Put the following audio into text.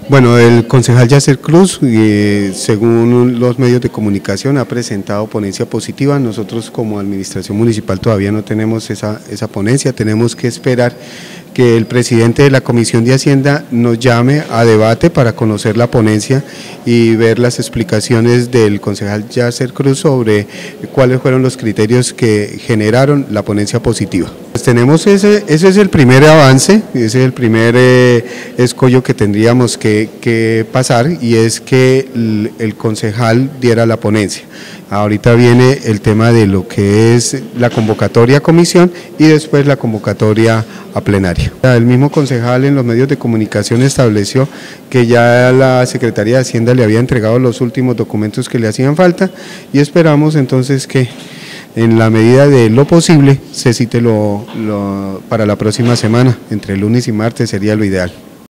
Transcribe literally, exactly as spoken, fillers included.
Bueno, el concejal Yacer Cruz, eh, según los medios de comunicación, ha presentado ponencia positiva. Nosotros como administración municipal todavía no tenemos esa, esa ponencia, tenemos que esperar que el presidente de la Comisión de Hacienda nos llame a debate para conocer la ponencia y ver las explicaciones del concejal Yacer Cruz sobre cuáles fueron los criterios que generaron la ponencia positiva. Pues tenemos ese, ese es el primer avance, ese es el primer eh, escollo que tendríamos que, que pasar, y es que el, el concejal diera la ponencia. Ahorita viene el tema de lo que es la convocatoria a comisión y después la convocatoria a plenaria. El mismo concejal en los medios de comunicación estableció que ya la Secretaría de Hacienda le había entregado los últimos documentos que le hacían falta, y esperamos entonces que en la medida de lo posible se cite lo, lo, para la próxima semana, entre lunes y martes sería lo ideal.